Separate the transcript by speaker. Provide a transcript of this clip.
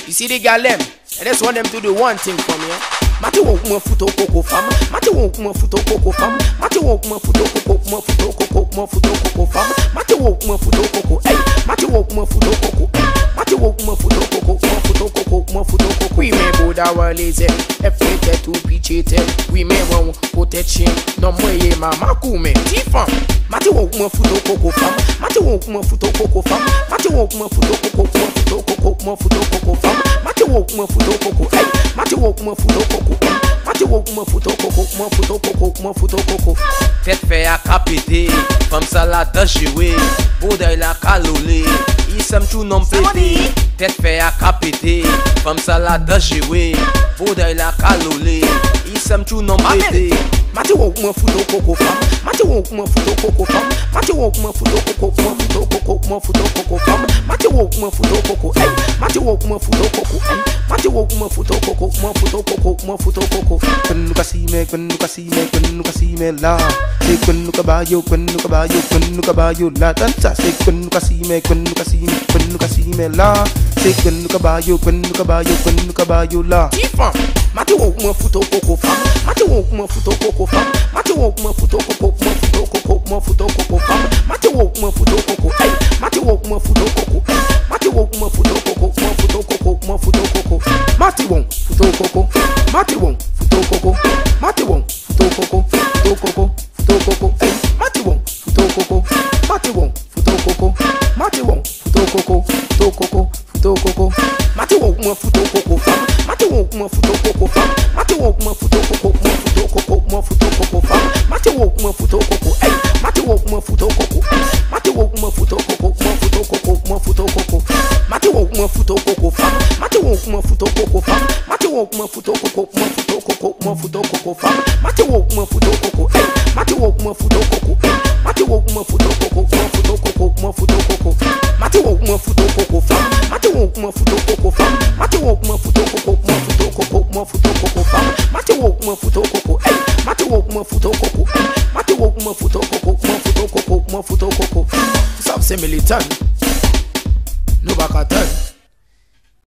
Speaker 1: You see the gal them, I just want them to do one thing for me. Mati won't come foot of cocoa fam. Mati won't come foot of cocoa fam. Mati won't come foot of cocoa, more foot of cocoa, more foot of cocoa fam. Mati won't come foot of cocoa, hey. Mati won't come foot of cocoa, Mati won't come foot of cocoa, more foot of cocoa, more foot of cocoa. We may both our lazy, effete to pichete. We may want protection, no more ye mama kume. Tifam. Mati won't come foot of cocoa fam. Mati won't come foot of cocoa fam. Mati won't come foot of cocoa, more foot of cocoa, more foot of cocoa fam. Mati won't come foot of cocoa, hey. Mati won't come foot of cocoa. Mati won't come foot of cocoa, more foot of cocoa, more foot of cocoa.
Speaker 2: Tête fait à capiter, femme salade de jouer, boudeille la calolée, ils s'aiment tout non pété. Tête fait à capiter, femme salade de jouer, boudeille la calolée, ils s'aiment tout non pété.
Speaker 1: Mati won't come foot of cocoa fam. Mati won't come foot of cocoa fam. Mati won't come foot of cocoa, more foot of cocoa, more foot of cocoa fam. Mati won't come foot of cocoa, hey. Mati won't come foot of cocoa, hey. Mati won't come foot of cocoa, more foot of cocoa, more foot of cocoa.
Speaker 3: Quando nunca se me, quando nunca se me, quando nunca se me lá. Sei quando nunca baio, quando nunca baio, quando nunca baio lá. Dança, sei quando nunca se me, quando nunca se me, quando nunca se me lá. Sei quando nunca baio, quando nunca baio, quando nunca baio lá.
Speaker 1: Tifam. Mati won't come foot of cocoa fam. Mati won't come foot of cocoa fam. Mati won't come foot of cocoa, more foot of cocoa, more foot of cocoa fam. Mati won't come foot of cocoa, hey. Mati won't come foot of cocoa, hey. Mati won't come foot of cocoa, more foot of cocoa, more foot of cocoa. Mati won't foot of cocoa. Mati won't foot of cocoa. Mati won't foot of cocoa, foot of cocoa, foot of cocoa, hey. Mati won't foot of cocoa. Mati won't foot of cocoa. Mati won't foot of cocoa, foot of cocoa, foot of cocoa. Mati won't come foot of cocoa fam. Mati won't come foot of cocoa fam. Mati won't come foot of cocoa, more foot of cocoa, more foot of cocoa fam. Mati won't come foot of cocoa, hey. Mati won't come foot of cocoa, hey. Mati won't come foot of cocoa, more foot of cocoa, more foot of cocoa. Mati won't come foot of cocoa fam. Mati won't come foot of cocoa fam. Mati won't come foot of cocoa, more foot of cocoa, more foot of cocoa fam. Mati won't come foot of cocoa, hey. Mati won't come foot of cocoa, hey. Mati won't come foot of cocoa, more foot of cocoa, more foot of cocoa. Mati won't come foot of cocoa fam. Mati won't come foot of cocoa fam. Mati won't come foot of cocoa, more foot of cocoa, more foot of cocoa fam. Mati won't come foot of cocoa, hey. Mati won't come foot of cocoa, hey. Mati won't come foot of cocoa, more foot of cocoa, more foot of cocoa. Some say militant, no back at turn.